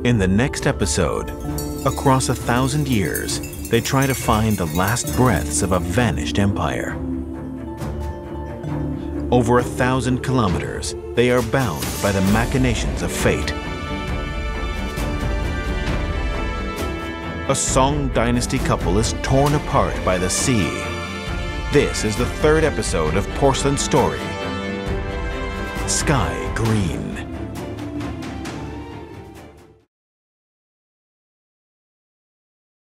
In the next episode, across 1,000 years, they try to find the last breaths of a vanished empire. Over 1,000 kilometers, they are bound by the machinations of fate. A Song Dynasty couple is torn apart by the sea. This is the third episode of Porcelain's story, Sky Green.